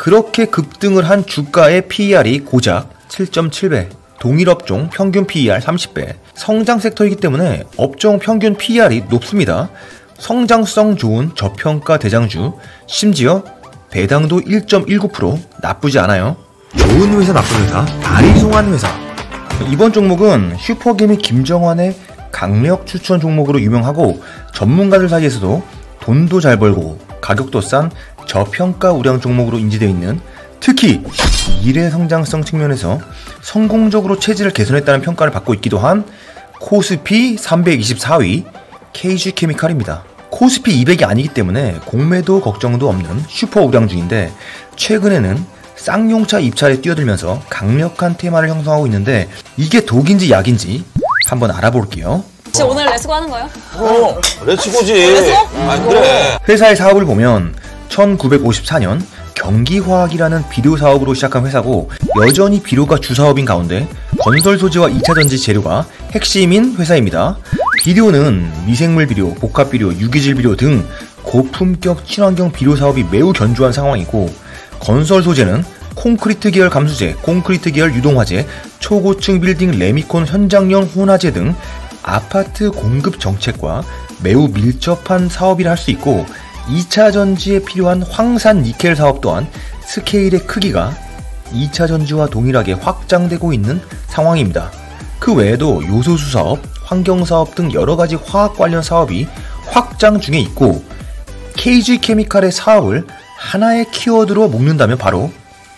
그렇게 급등을 한 주가의 PER이 고작 7.7배, 동일 업종 평균 PER 30배, 성장 섹터이기 때문에 업종 평균 PER이 높습니다. 성장성 좋은 저평가 대장주, 심지어 배당도 1.19%, 나쁘지 않아요. 좋은 회사 나쁜 회사, 다리송한 회사. 이번 종목은 슈퍼개미 김정환의 강력 추천 종목으로 유명하고 전문가들 사이에서도 돈도 잘 벌고 가격도 싼 저평가 우량 종목으로 인지되어 있는, 특히 미래 성장성 측면에서 성공적으로 체질을 개선했다는 평가를 받고 있기도 한 코스피 324위 KG케미칼입니다. 코스피 200이 아니기 때문에 공매도 걱정도 없는 슈퍼 우량주인데, 최근에는 쌍용차 입찰에 뛰어들면서 강력한 테마를 형성하고 있는데, 이게 독인지 약인지 한번 알아볼게요. 혹시 오늘 레츠고 하는 거예요? 레츠고지. 레츠고? 아, 그래. 회사의 사업을 보면 1954년 경기화학이라는 비료 사업으로 시작한 회사고, 여전히 비료가 주사업인 가운데 건설 소재와 2차전지 재료가 핵심인 회사입니다. 비료는 미생물 비료, 복합 비료, 유기질 비료 등 고품격 친환경 비료 사업이 매우 견조한 상황이고, 건설 소재는 콘크리트 계열 감수재, 콘크리트 계열 유동화재, 초고층 빌딩 레미콘 현장용 혼화재 등 아파트 공급 정책과 매우 밀접한 사업이라 할 수 있고, 2차 전지에 필요한 황산 니켈 사업 또한 스케일의 크기가 2차 전지와 동일하게 확장되고 있는 상황입니다. 그 외에도 요소수 사업, 환경사업 등 여러가지 화학 관련 사업이 확장 중에 있고, KG케미칼의 사업을 하나의 키워드로 묶는다면 바로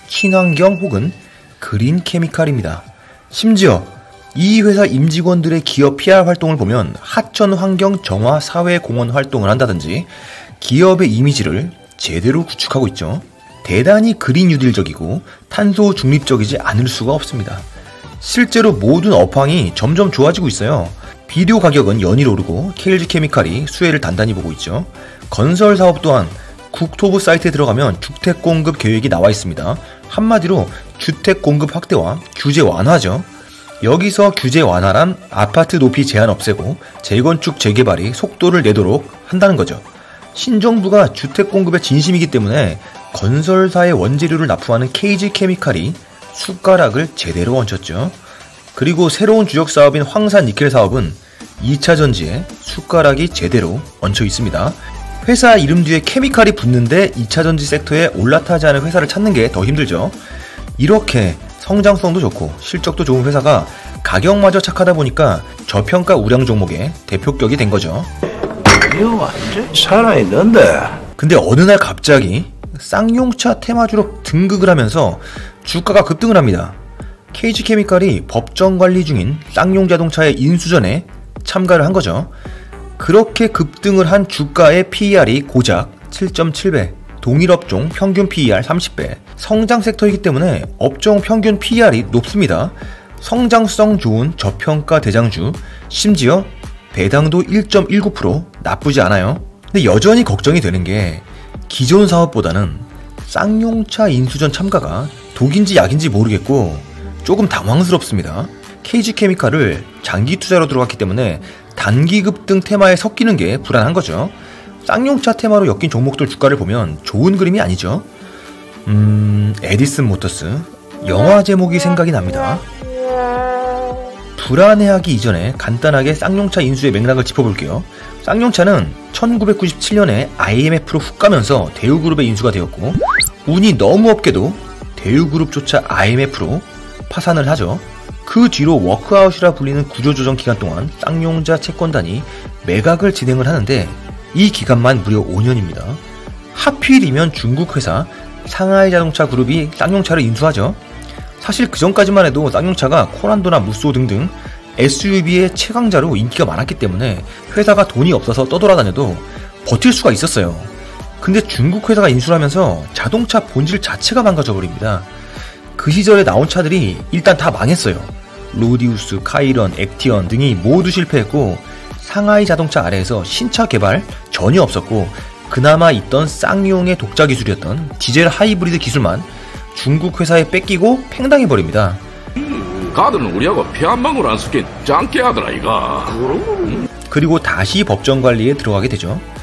친환경 혹은 그린 케미칼입니다. 심지어 이 회사 임직원들의 기업 PR 활동을 보면 하천 환경 정화 사회 공헌 활동을 한다든지 기업의 이미지를 제대로 구축하고 있죠. 대단히 그린 뉴딜적이고 탄소 중립적이지 않을 수가 없습니다. 실제로 모든 업황이 점점 좋아지고 있어요. 비료 가격은 연일 오르고 KG케미칼이 수혜를 단단히 보고 있죠. 건설 사업 또한 국토부 사이트에 들어가면 주택 공급 계획이 나와 있습니다. 한마디로 주택 공급 확대와 규제 완화죠. 여기서 규제 완화란 아파트 높이 제한 없애고 재건축 재개발이 속도를 내도록 한다는 거죠. 신정부가 주택 공급에 진심이기 때문에 건설사의 원재료를 납품하는 KG케미칼이 숟가락을 제대로 얹혔죠. 그리고 새로운 주력 사업인 황산 니켈 사업은 2차 전지에 숟가락이 제대로 얹혀 있습니다. 회사 이름 뒤에 케미칼이 붙는데 2차 전지 섹터에 올라타지 않은 회사를 찾는 게 더 힘들죠. 이렇게 성장성도 좋고 실적도 좋은 회사가 가격마저 착하다 보니까 저평가 우량 종목의 대표격이 된 거죠. 이거 완전 살아있는데. 근데 어느 날 갑자기 쌍용차 테마주로 등극을 하면서 주가가 급등을 합니다. KG케미칼이 법정 관리 중인 쌍용자동차의 인수전에 참가를 한 거죠. 그렇게 급등을 한 주가의 PER이 고작 7.7배, 동일 업종 평균 PER 30배, 성장 섹터이기 때문에 업종 평균 PER이 높습니다. 성장성 좋은 저평가 대장주, 심지어 배당도 1.19%, 나쁘지 않아요. 근데 여전히 걱정이 되는 게 기존 사업보다는 쌍용차 인수전 참가가 독인지 약인지 모르겠고 조금 당황스럽습니다. KG케미칼을 장기 투자로 들어갔기 때문에 단기 급등 테마에 섞이는 게 불안한 거죠. 쌍용차 테마로 엮인 종목들 주가를 보면 좋은 그림이 아니죠. 에디슨 모터스, 영화 제목이 생각이 납니다. 불안해하기 이전에 간단하게 쌍용차 인수의 맥락을 짚어볼게요. 쌍용차는 1997년에 IMF로 훅 가면서 대우그룹에 인수가 되었고, 운이 너무 없게도 대우그룹조차 IMF로 파산을 하죠. 그 뒤로 워크아웃이라 불리는 구조조정 기간 동안 쌍용자 채권단이 매각을 진행을 하는데, 이 기간만 무려 5년입니다. 하필이면 중국 회사 상하이자동차 그룹이 쌍용차를 인수하죠. 사실 그 전까지만 해도 쌍용차가 코란도나 무쏘 등등 SUV의 최강자로 인기가 많았기 때문에 회사가 돈이 없어서 떠돌아다녀도 버틸 수가 있었어요. 근데 중국 회사가 인수를 하면서 자동차 본질 자체가 망가져버립니다. 그 시절에 나온 차들이 일단 다 망했어요. 로디우스, 카이런, 액티언 등이 모두 실패했고, 상하이 자동차 아래에서 신차 개발 전혀 없었고, 그나마 있던 쌍용의 독자 기술이었던 디젤 하이브리드 기술만 중국 회사에 뺏기고 팽당해버립니다. 가드는 우리하고 피 한 방울 안 섞인 짱깨 하더라 이가. 그리고 다시 법정 관리에 들어가게 되죠.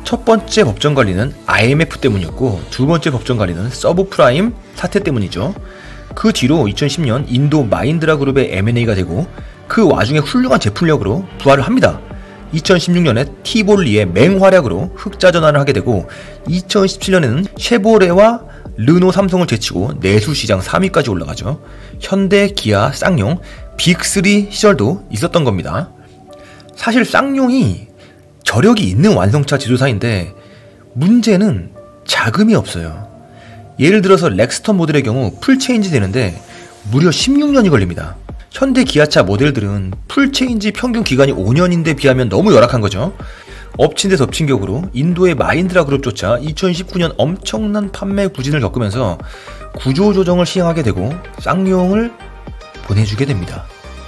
첫 번째 법정 관리는 IMF 때문이었고 두 번째 법정 관리는 서브프라임 사태 때문이죠. 그 뒤로 2010년 인도 마힌드라 그룹의 M&A가 되고 그 와중에 훌륭한 제품력으로 부활을 합니다. 2016년에 티볼리의 맹활약으로 흑자 전환을 하게 되고 2017년에는 쉐보레와 르노, 삼성을 제치고 내수시장 3위까지 올라가죠. 현대, 기아, 쌍용, 빅3 시절도 있었던 겁니다. 사실 쌍용이 저력이 있는 완성차 제조사인데 문제는 자금이 없어요. 예를 들어서 렉스턴 모델의 경우 풀체인지 되는데 무려 16년이 걸립니다. 현대 기아차 모델들은 풀체인지 평균 기간이 5년인데 비하면 너무 열악한 거죠. 엎친 데 덮친 격으로 인도의 마힌드라 그룹조차 2019년 엄청난 판매 부진을 겪으면서 구조조정을 시행하게 되고 쌍용을 보내주게 됩니다.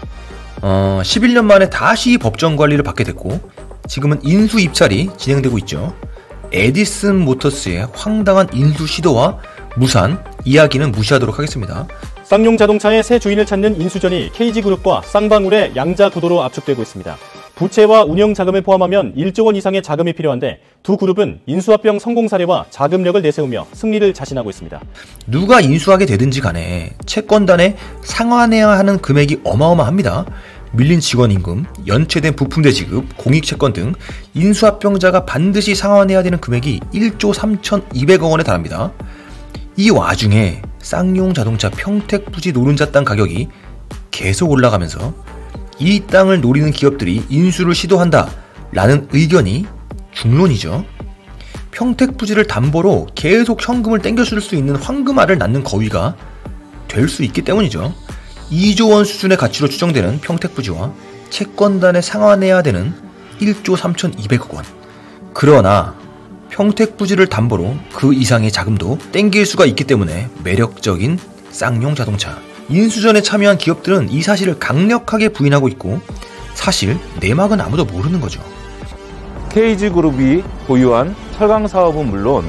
11년 만에 다시 법정 관리를 받게 됐고 지금은 인수 입찰이 진행되고 있죠. 에디슨 모터스의 황당한 인수 시도와 무산, 이야기는 무시하도록 하겠습니다. 쌍용 자동차의 새 주인을 찾는 인수전이 KG그룹과 쌍방울의 양자 구도로 압축되고 있습니다. 부채와 운영 자금을 포함하면 1조 원 이상의 자금이 필요한데 두 그룹은 인수합병 성공 사례와 자금력을 내세우며 승리를 자신하고 있습니다. 누가 인수하게 되든지 간에 채권단에 상환해야 하는 금액이 어마어마합니다. 밀린 직원 임금, 연체된 부품대 지급, 공익채권 등 인수합병자가 반드시 상환해야 되는 금액이 1조 3,200억 원에 달합니다. 이 와중에 쌍용 자동차 평택 부지 노른자 땅 가격이 계속 올라가면서 이 땅을 노리는 기업들이 인수를 시도한다 라는 의견이 중론이죠. 평택 부지를 담보로 계속 현금을 땡겨줄 수 있는 황금알을 낳는 거위가 될 수 있기 때문이죠. 2조 원 수준의 가치로 추정되는 평택 부지와 채권단에 상환해야 되는 1조 3,200억 원. 그러나 평택 부지를 담보로 그 이상의 자금도 땡길 수가 있기 때문에 매력적인 쌍용 자동차. 인수전에 참여한 기업들은 이 사실을 강력하게 부인하고 있고 사실 내막은 아무도 모르는 거죠. KG그룹이 보유한 철강 사업은 물론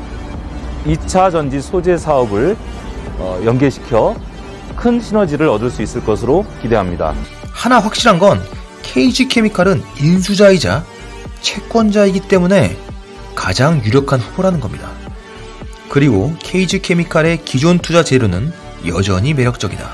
2차 전지 소재 사업을 연계시켜 큰 시너지를 얻을 수 있을 것으로 기대합니다. 하나 확실한 건 KG케미칼은 인수자이자 채권자이기 때문에 가장 유력한 후보라는 겁니다. 그리고 KG케미칼의 기존 투자 재료는 여전히 매력적이다.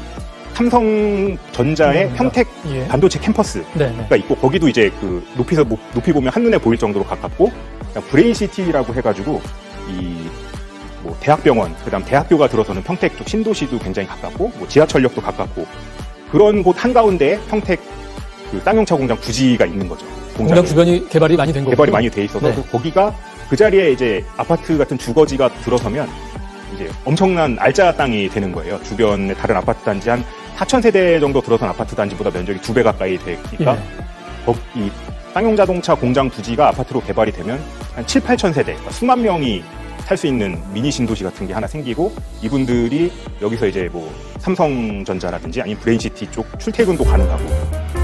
삼성전자의 평택 반도체 캠퍼스가 있고 거기도 이제 그 높이 보면 한눈에 보일 정도로 가깝고 브레인시티라고 해가지고 뭐 대학병원, 그다음 대학교가 들어서는 평택 쪽 신도시도 굉장히 가깝고 뭐 지하철역도 가깝고 그런 곳 한가운데 평택 그 쌍용차 공장 부지가 있는 거죠. 공장 주변이 개발이 많이 된 거고 개발이 많이 돼 있어서 거기가 그 자리에 이제 아파트 같은 주거지가 들어서면 이제 엄청난 알짜 땅이 되는 거예요. 주변에 다른 아파트 단지 한 4,000세대 정도 들어선 아파트 단지보다 면적이 2배 가까이 되니까 이 쌍용자동차 공장 부지가 아파트로 개발이 되면 한 7, 8,000세대, 그러니까 수만 명이 살 수 있는 미니 신도시 같은 게 하나 생기고 이분들이 여기서 이제 뭐 삼성전자라든지 아니면 브레인시티 쪽 출퇴근도 가능하고